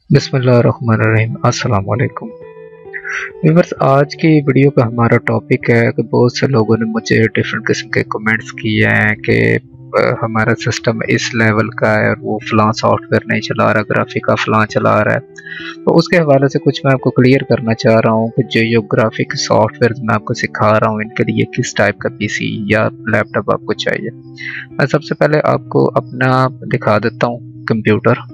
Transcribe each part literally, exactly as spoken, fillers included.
बिस्मिल्लाहिर्रहमानिर्रहीम। अस्सलाम वालेकुम व्यूअर्स, आज की वीडियो का हमारा टॉपिक है कि बहुत से लोगों ने मुझे डिफरेंट किस्म के कमेंट्स किए हैं कि अ, हमारा सिस्टम इस लेवल का है और वो फ़लाँ सॉफ्टवेयर नहीं चला रहा, ग्राफिक का फ़लाँ चला रहा है। तो उसके हवाले से कुछ मैं आपको क्लियर करना चाह रहा हूँ कि जो ये ग्राफिक सॉफ्टवेयर मैं आपको सिखा रहा हूँ, इनके लिए किस टाइप का पीसी या लैपटॉप आपको चाहिए। मैं सबसे पहले आपको अपना दिखा देता हूँ कंप्यूटर।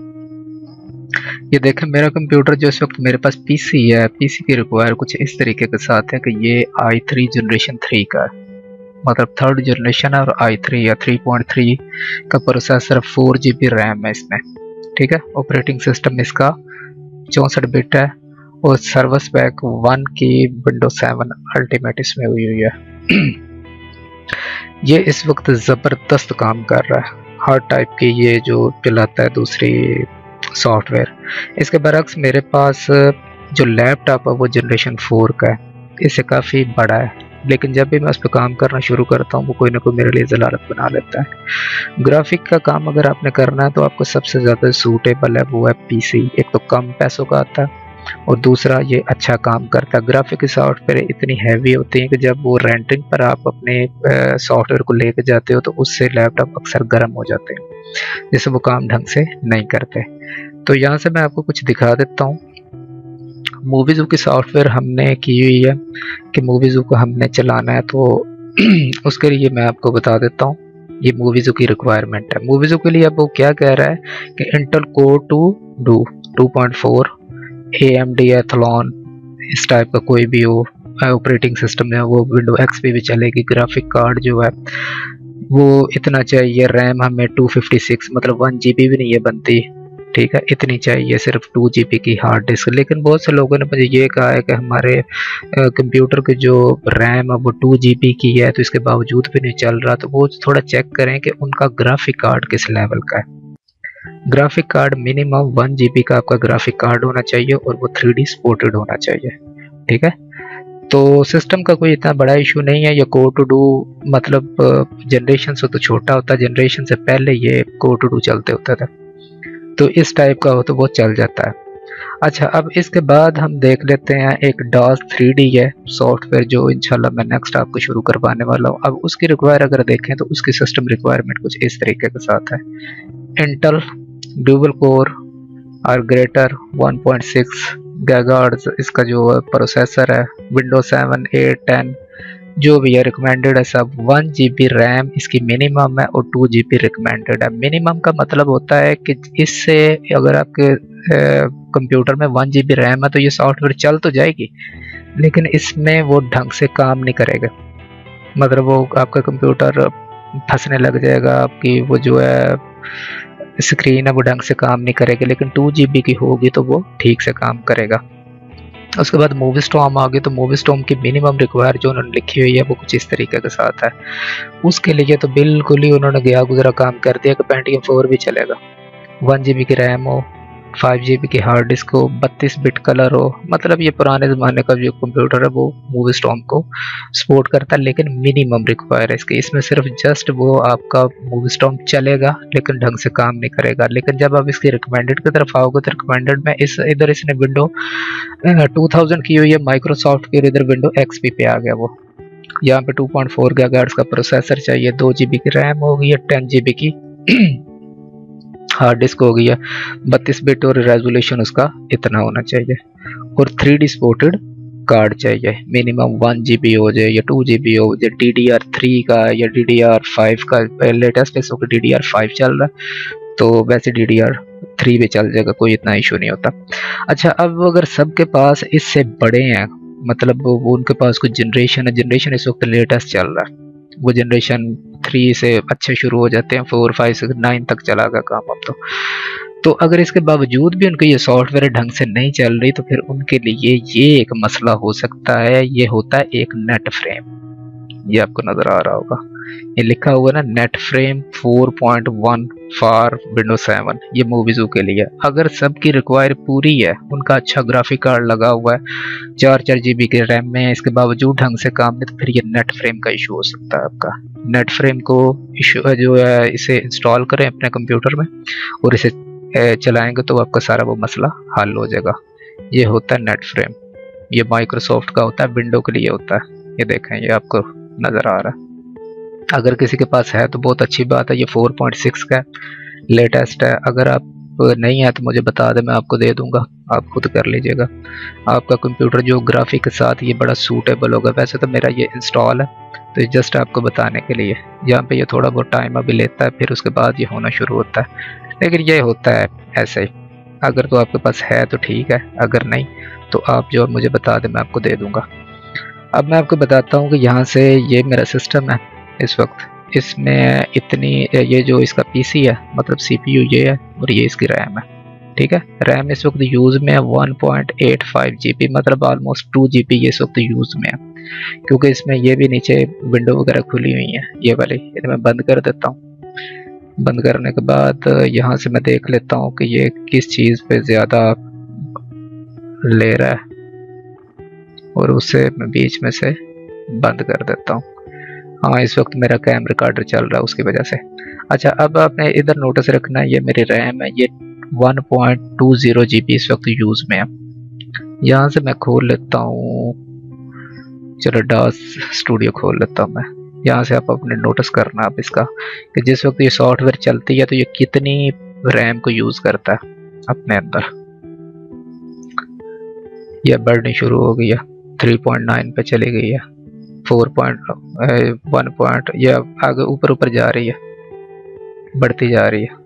ये देखें, मेरा कंप्यूटर जो इस वक्त मेरे पास पीसी है, पीसी की रिक्वायर कुछ इस तरीके के साथ है कि ये आई थ्री जनरेशन थ्री का है, मतलब थर्ड जनरेशन है और आई थ्री या थ्री पॉइंट थ्री का processor, four G B RAM है इसमें। ठीक है, ऑपरेटिंग सिस्टम इसका चौंसठ बिट है और सर्विस पैक वन की विंडो सेवन अल्टीमेट इसमें हुई हुई है। ये इस वक्त ज़बरदस्त काम कर रहा है, हर टाइप की ये जो पिलाता है दूसरी सॉफ्टवेयर। इसके बरक्स मेरे पास जो लैपटॉप है वो जनरेशन फोर का है, इससे काफ़ी बड़ा है, लेकिन जब भी मैं उस पर काम करना शुरू करता हूँ वो कोई ना कोई मेरे लिए ज़लालत बना लेता है। ग्राफिक का काम अगर आपने करना है तो आपको सबसे ज़्यादा सूटेबल है वो है पीसी। एक तो कम पैसों का आता है और दूसरा ये अच्छा काम करता है। ग्राफिक की सॉफ्टवेयर इतनी हैवी होती है कि जब वो रेंटिंग पर आप अपने सॉफ्टवेयर को लेके जाते हो तो उससे लैपटॉप अक्सर गर्म हो जाते हैं, जिससे वो काम ढंग से नहीं करते। तो यहाँ से मैं आपको कुछ दिखा देता हूँ। मूवीज़ की सॉफ्टवेयर हमने की हुई है कि मूवीज़ को हमने चलाना है, तो उसके लिए मैं आपको बता देता हूँ। ये मूवीज़ की रिक्वायरमेंट है। मूवीज़ के लिए अब वो क्या कह रहा है कि Intel core two duo two point four A M D Athlon, इस टाइप का कोई भी हो ऑपरेटिंग सिस्टम है, वो विंडो एक्सपी भी चलेगी। ग्राफिक कार्ड जो है वो इतना चाहिए। रैम हमें टू फिफ्टी सिक्स, मतलब वन जी बी भी नहीं है बनती, ठीक है, इतनी चाहिए, सिर्फ टू जी बी की हार्ड डिस्क। लेकिन बहुत से लोगों ने मुझे ये कहा है कि हमारे कंप्यूटर की जो रैम है वो टू जी बी की है, तो इसके बावजूद भी नहीं चल रहा। तो वो थोड़ा चेक करें कि उनका ग्राफिक कार्ड किस लेवल का है। Graphic card minimum one G B का आपका ग्राफिक कार्ड होना चाहिए और वो थ्री डी सपोर्टेड होना चाहिए। ठीक है, तो सिस्टम का कोई इतना बड़ा इशू नहीं है। ये कोर टू डू मतलब जनरेशन से तो छोटा होता है, जनरेशन से पहले ये कोर टू डू चलते होता था, तो इस टाइप का हो तो वो चल जाता है। अच्छा, अब इसके बाद हम देख लेते हैं एक डॉस थ्री डी है सॉफ्टवेयर, जो इंशाल्लाह मैं नेक्स्ट आपको शुरू करवाने वाला हूँ। अब उसकी रिक्वायर अगर देखें तो उसकी सिस्टम रिक्वायरमेंट कुछ इस तरीके के साथ है। इंटेल डुअल कोर और greater one point six gigahertz इसका जो प्रोसेसर है, विंडो सेवन एट टेन जो भी है रिकमेंडेड है सब। वन जी बी रैम इसकी मिनिमम है और टू जी बी रिकमेंडेड है। मिनिमम का मतलब होता है कि इससे अगर आपके कंप्यूटर में वन जी बी रैम है तो ये सॉफ्टवेयर चल तो जाएगी, लेकिन इसमें वो ढंग से काम नहीं करेगा। मतलब वो आपका कंप्यूटर फंसने लग जाएगा, आपकी वो जो है स्क्रीन है वो ढंग से काम नहीं करेगी। लेकिन टू जी बी की होगी तो वो ठीक से काम करेगा। उसके बाद मूवी स्टॉम आ गई, तो मूवी स्टॉम की मिनिमम रिक्वायर जो उन्होंने लिखी हुई है वो कुछ इस तरीके के साथ है। उसके लिए तो बिल्कुल ही उन्होंने गया गुजरा काम कर दिया कि पेंटियम फोर भी चलेगा, वन जी बी की रैम हो, फाइव जी बी की हार्ड डिस्क हो, बत्तीस बिट कलर हो। मतलब ये पुराने ज़माने का जो कंप्यूटर है वो मूवी स्टॉम को सपोर्ट करता है, लेकिन मिनिमम रिक्वायर है इसकी। इसमें सिर्फ जस्ट वो आपका मूवी स्टॉम चलेगा लेकिन ढंग से काम नहीं करेगा। लेकिन जब आप इसकी रिकमेंडेड की तरफ आओगे तो रिकमेंडेड में इस इधर इसने विंडो टू थाउज़ेंड की हुई है माइक्रोसॉफ्ट की, इधर विंडो एक्सपी पे आ गया वो। यहाँ पे टू पॉइंट फोर गीगाहर्ट्ज़ का प्रोसेसर चाहिए, दो जी बी की रैम होगी या टेन जी बी की हार्ड डिस्क हो गई है, बत्तीस बिट और रेजोल्यूशन उसका इतना होना चाहिए, और थ्री डी सपोर्टेड कार्ड चाहिए। मिनिमम वन जी बी हो जाए या टू जी बी हो जाए, डी डी आर थ्री का या डी डी आर फाइव का। लेटेस्ट इस वक्त डी डी आर फाइव चल रहा है, तो वैसे डी डी आर थ्री भी चल जाएगा, कोई इतना इशू नहीं होता। अच्छा, अब अगर सबके पास इससे बड़े हैं, मतलब वो उनके पास कुछ जनरेशन है, जनरेशन इस वक्त लेटेस्ट चल रहा है, वो जनरेशन थ्री से अच्छे शुरू हो जाते हैं, फोर फाइव सिक्स नाइन तक चला गया काम अब तो। तो अगर इसके बावजूद भी उनकी ये सॉफ्टवेयर ढंग से नहीं चल रही तो फिर उनके लिए ये एक मसला हो सकता है। ये होता है एक नेट फ्रेम, ये आपको नजर आ रहा होगा, ये लिखा हुआ है ना net frame four point one for window seven, ये मूवीज़ों के लिए। अगर सबकी रिक्वायर पूरी है, उनका अच्छा ग्राफिक कार्ड लगा हुआ है, चार चार जी बी के रैम में, इसके बावजूद ढंग से काम नहीं, तो फिर ये नेट फ्रेम का इशू हो सकता है आपका। नेट फ्रेम को इशू जो है इसे इंस्टॉल करें अपने कंप्यूटर में और इसे चलाएंगे तो आपका सारा वो मसला हल हो जाएगा। ये होता है नेट फ्रेम, ये माइक्रोसॉफ्ट का होता है, विंडो के लिए होता है। ये देखें, ये आपको नज़र आ रहा है। अगर किसी के पास है तो बहुत अच्छी बात है, ये फोर पॉइंट सिक्स का लेटेस्ट है। अगर आप नहीं है तो मुझे बता दें, मैं आपको दे दूंगा, आप खुद कर लीजिएगा। आपका कंप्यूटर जो ग्राफिक के साथ ये बड़ा सूटेबल होगा। वैसे तो मेरा ये इंस्टॉल है, तो जस्ट आपको बताने के लिए। यहाँ पे ये थोड़ा बहुत टाइम अभी लेता है, फिर उसके बाद ये होना शुरू होता है, लेकिन ये होता है ऐसे ही। अगर तो आपके पास है तो ठीक है, अगर नहीं तो आप जो मुझे बता दें, मैं आपको दे दूंगा। अब मैं आपको बताता हूँ कि यहाँ से ये मेरा सिस्टम है इस वक्त, इसमें इतनी, ये जो इसका पीसी है मतलब सीपीयू ये है और ये इसकी रैम है, ठीक है। रैम इस वक्त यूज़ में है one point eight five GB, मतलब ऑलमोस्ट टू जीबी ये इस वक्त यूज़ में है। क्योंकि इसमें ये भी नीचे विंडो वगैरह खुली हुई है ये वाली, इन्हें मैं बंद कर देता हूँ। बंद करने के बाद यहाँ से मैं देख लेता हूँ कि ये किस चीज़ पे ज़्यादा ले रहा है, और उसे मैं बीच में से बंद कर देता हूँ। हाँ, इस वक्त मेरा कैम रिकॉर्डर चल रहा है उसकी वजह से। अच्छा, अब आपने इधर नोटिस रखना है, ये मेरी रैम है, ये one point two zero GB इस वक्त यूज़ में है। यहाँ से मैं खोल लेता हूँ, चलो डास स्टूडियो खोल लेता हूँ मैं। यहाँ से आप अपने नोटिस करना आप इसका कि जिस वक्त ये सॉफ्टवेयर चलती है तो ये कितनी रैम को यूज़ करता है अपने अंदर। यह बढ़नी शुरू हो गई है, थ्री पॉइंट नाइन पे चली गई है, फोर पॉइंट वन पॉइंट, यह आगे ऊपर ऊपर जा रही है, बढ़ती जा रही है,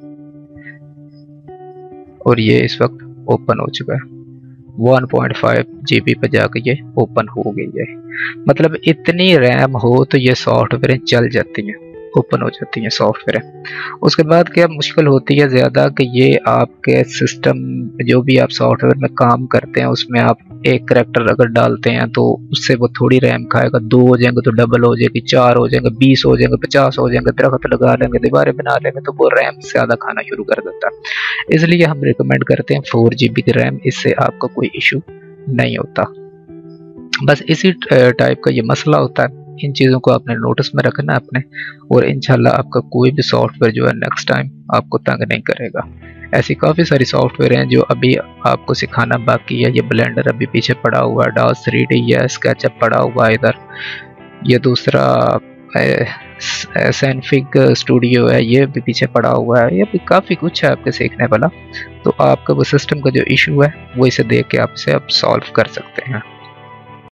और ये इस वक्त ओपन हो चुका है वन पॉइंट फाइव जीबी पे जाकर ये ओपन हो गई है। मतलब इतनी रैम हो तो ये सॉफ्टवेयर चल जाती है, ओपन हो जाती है सॉफ्टवेयर। उसके बाद क्या मुश्किल होती है ज़्यादा कि ये आपके सिस्टम जो भी आप सॉफ्टवेयर में काम करते हैं उसमें आप एक करैक्टर अगर डालते हैं तो उससे वो थोड़ी रैम खाएगा। दो हो जाएंगे तो डबल हो जाएगी, चार हो जाएंगे, बीस हो जाएंगे, पचास हो जाएंगे, दरख्त लगा लेंगे, दीवारें बना लेंगे, तो वो रैम ज़्यादा खाना शुरू कर देता है। इसलिए हम रिकमेंड करते हैं फोर जी बी की रैम, इससे आपका कोई इशू नहीं होता। बस इसी टाइप का ये मसला होता है। इन चीज़ों को आपने नोटिस में रखना है अपने, और इंशाल्लाह आपका कोई भी सॉफ्टवेयर जो है नेक्स्ट टाइम आपको तंग नहीं करेगा। ऐसी काफ़ी सारी सॉफ्टवेयर हैं जो अभी आपको सिखाना बाकी है। ये ब्लेंडर अभी पीछे पड़ा हुआ है, डास थ्री डी है, स्केचअप पड़ा हुआ है इधर, ये दूसरा सैनफिग स्टूडियो है, ये भी पीछे पड़ा हुआ है। ये भी काफ़ी कुछ है आपके सीखने वाला। तो आपका वो सिस्टम का जो इशू है वो इसे देख के आप इसे आप सॉल्व कर सकते हैं।